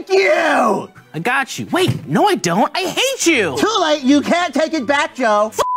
you! I got you. Wait, no I don't. I hate you. Too late, you can't take it back, Joe.